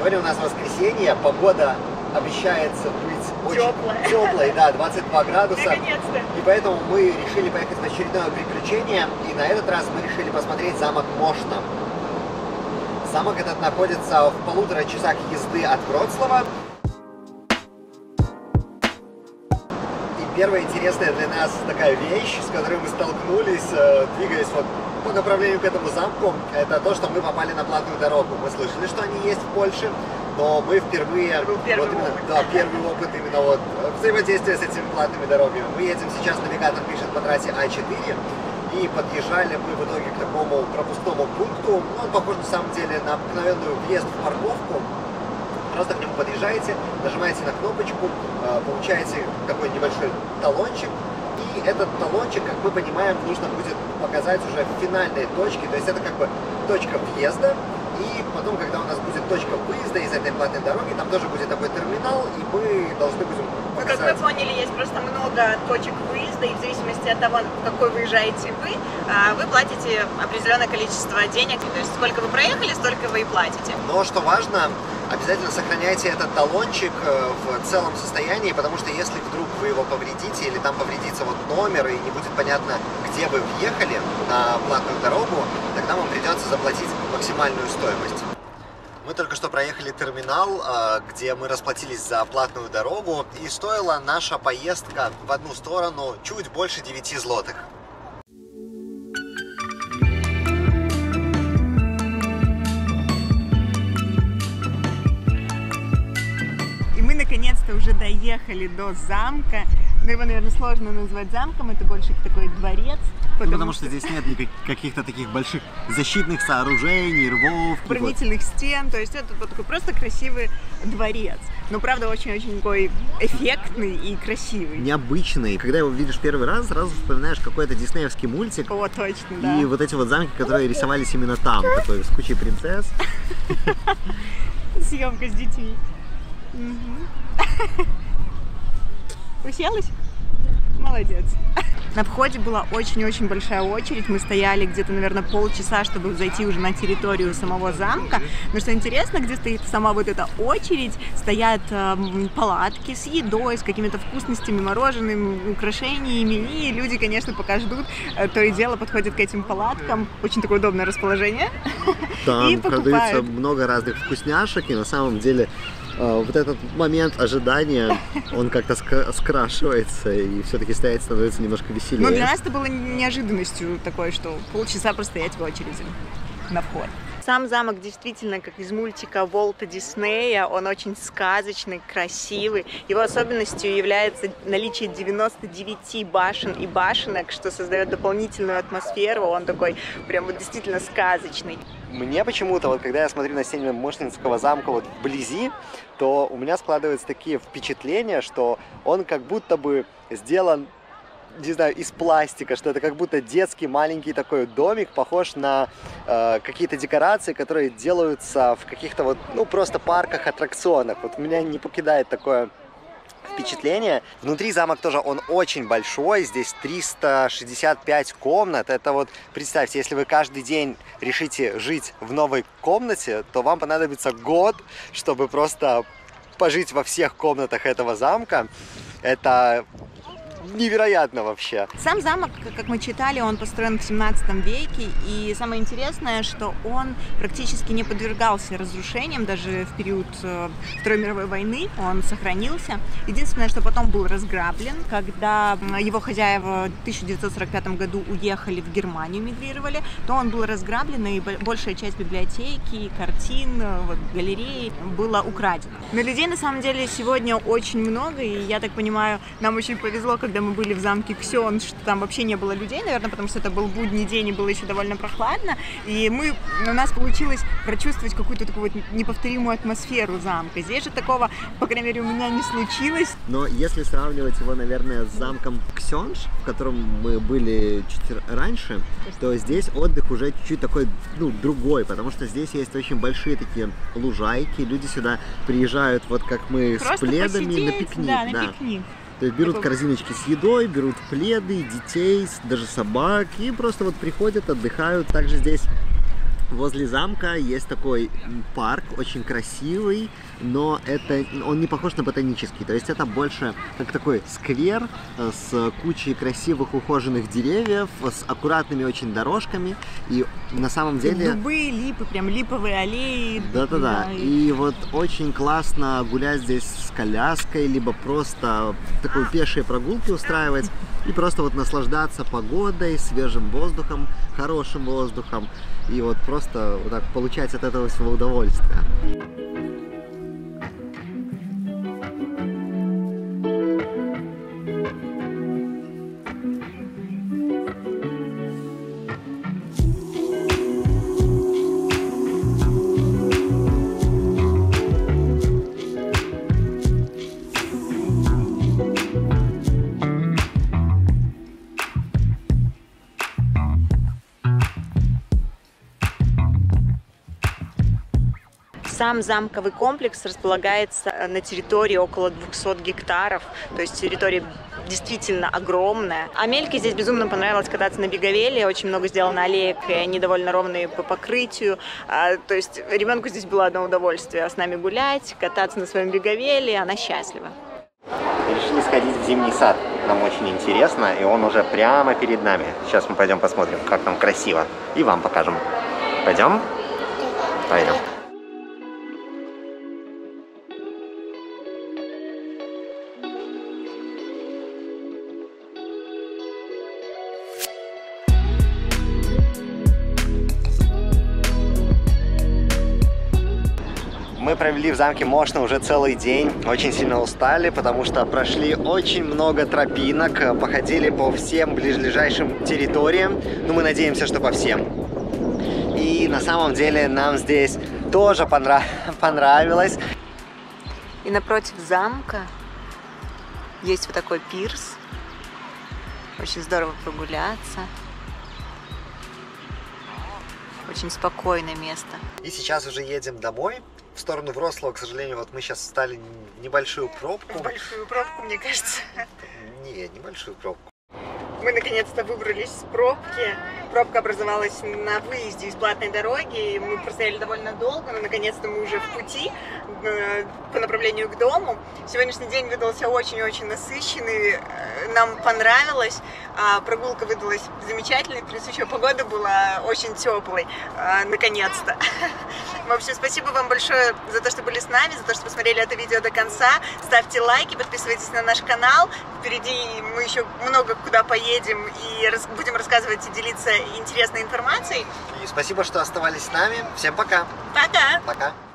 Сегодня у нас воскресенье, погода обещается быть очень теплой, да, 22 градуса. И поэтому мы решили поехать в очередное приключение. И на этот раз мы решили посмотреть замок Мошна. Замок этот находится в 1,5 часах езды от Вроцлава. И первая интересная для нас такая вещь, с которой мы столкнулись, двигаясь вот по направлению к этому замку, это то, что мы попали на платную дорогу. Мы слышали, что они есть в Польше, но мы впервые, первый опыт именно вот взаимодействия с этими платными дорогами. Мы едем сейчас, навигатор пишет по трассе А4, и подъезжали мы в итоге к такому пропускному пункту. Он похож на самом деле на обыкновенную въезд в парковку. Просто к нему подъезжаете, нажимаете на кнопочку, получаете такой небольшой талончик. И этот талончик, как мы понимаем, нужно будет показать уже в финальной точке. То есть это как бы точка въезда. И потом, когда у нас будет точка выезда из этой платной дороги, там тоже будет такой терминал, и мы должны будем показать. Как вы поняли, есть просто много точек выезда, и в зависимости от того, в какой выезжаете вы платите определенное количество денег. То есть сколько вы проехали, столько вы и платите. Но что важно, обязательно сохраняйте этот талончик в целом состоянии, потому что если вдруг вы его повредите, или там повредится вот номер, и не будет понятно, где вы въехали на платную дорогу, тогда вам придется заплатить максимальную стоимость. Мы только что проехали терминал, где мы расплатились за платную дорогу, и стоила наша поездка в одну сторону чуть больше 9 злотых. Наконец-то уже доехали до замка. Но его, наверное, сложно назвать замком, это больше такой дворец. Потому что здесь нет каких-то таких больших защитных сооружений, рвов. Оборонительных стен, то есть это вот такой просто красивый дворец. Но, правда, очень-очень такой эффектный и красивый. Необычный. Когда его видишь первый раз, сразу вспоминаешь какой-то диснеевский мультик. О, точно, да. И вот эти вот замки, которые рисовались именно там, такой с кучей принцесс. Съемка с детьми. Уселась? Молодец. На входе была очень-очень большая очередь. Мы стояли где-то, наверное, полчаса, чтобы зайти уже на территорию самого замка. Но что интересно, где стоит сама вот эта очередь, стоят палатки с едой, с какими-то вкусностями, мороженым, украшениями. И люди, конечно, пока ждут, то и дело подходят к этим палаткам. Очень такое удобное расположение. Там продается много разных вкусняшек, и на самом деле вот этот момент ожидания, он как-то скрашивается, и все-таки стоять становится немножко веселее. Ну, для нас это было неожиданностью такой, что полчаса простоять в очереди на вход. Сам замок действительно, как из мультика Уолта Диснея, он очень сказочный, красивый. Его особенностью является наличие 99 башен и башенок, что создает дополнительную атмосферу. Он такой прям вот действительно сказочный. Мне почему-то, вот когда я смотрю на стены Мошнинского замка вот вблизи, то у меня складываются такие впечатления, что он как будто бы сделан, не знаю, из пластика, что это как будто детский маленький такой домик, похож на какие-то декорации, которые делаются в каких-то вот, ну, просто парках, аттракционах. Вот меня не покидает такое впечатление. Внутри замок тоже, он очень большой, здесь 365 комнат. Это вот, представьте, если вы каждый день решите жить в новой комнате, то вам понадобится год, чтобы просто пожить во всех комнатах этого замка. Это невероятно вообще. Сам замок, как мы читали, он построен в 17 веке, и самое интересное, что он практически не подвергался разрушениям, даже в период Второй мировой войны он сохранился. Единственное, что потом был разграблен, когда его хозяева в 1945 году уехали в Германию, мигрировали, то он был разграблен, и большая часть библиотеки, картин, вот, галереи была украдена. Но людей на самом деле сегодня очень много, и я так понимаю, нам очень повезло, когда мы были в замке Ксён, что там вообще не было людей, наверное, потому что это был будний день и было еще довольно прохладно. И у нас получилось прочувствовать какую-то такую вот неповторимую атмосферу замка. Здесь же такого, по крайней мере, у меня не случилось. Но если сравнивать его, наверное, с замком Ксёнш, в котором мы были чуть раньше, то здесь отдых уже чуть-чуть такой, ну, другой, потому что здесь есть очень большие такие лужайки, люди сюда приезжают, вот как мы, просто с пледами посидеть, на пикник. Да, на пикник. То есть берут корзиночки с едой, берут пледы, детей, даже собак, и просто вот приходят, отдыхают. Также здесь возле замка есть такой парк, очень красивый, но он не похож на ботанический. То есть это больше как такой сквер с кучей красивых ухоженных деревьев, с аккуратными очень дорожками. И на самом деле... Дубы, липы, прям липовые аллеи. Да-да-да. И вот очень классно гулять здесь с коляской, либо просто такой пешие прогулки устраивать. И просто вот наслаждаться погодой, свежим воздухом, хорошим воздухом. И вот просто вот так получать от этого всего удовольствие. Сам замковый комплекс располагается на территории около 200 гектаров, то есть территория действительно огромная. Амельке здесь безумно понравилось кататься на беговеле, очень много сделано аллеек, и они довольно ровные по покрытию. То есть ребенку здесь было одно удовольствие с нами гулять, кататься на своем беговеле, она счастлива. Решили сходить в зимний сад. Нам очень интересно, и он уже прямо перед нами. Сейчас мы пойдем посмотрим, как там красиво, и вам покажем. Пойдем? Пойдем. Мы провели в замке Мошно уже целый день, очень сильно устали, потому что прошли очень много тропинок, походили по всем ближайшим территориям, но мы надеемся, что по всем. И на самом деле нам здесь тоже понравилось. И напротив замка есть вот такой пирс, очень здорово прогуляться. Очень спокойное место. И сейчас уже едем домой. В сторону Вроцлава, к сожалению, вот мы сейчас встали в небольшую пробку. Большую пробку, мне кажется. Не, небольшую пробку. Мы наконец-то выбрались из пробки. Пробка образовалась на выезде из платной дороги. Мы простояли довольно долго, но наконец-то мы уже в пути по направлению к дому. Сегодняшний день выдался очень-очень насыщенный. Нам понравилось. Прогулка выдалась замечательной. Плюс еще погода была очень теплой. Наконец-то. В общем, спасибо вам большое за то, что были с нами, за то, что посмотрели это видео до конца. Ставьте лайки, подписывайтесь на наш канал. Впереди мы еще много куда поедем и будем рассказывать и делиться интересной информацией. И спасибо, что оставались с нами. Всем пока. Пока. Пока.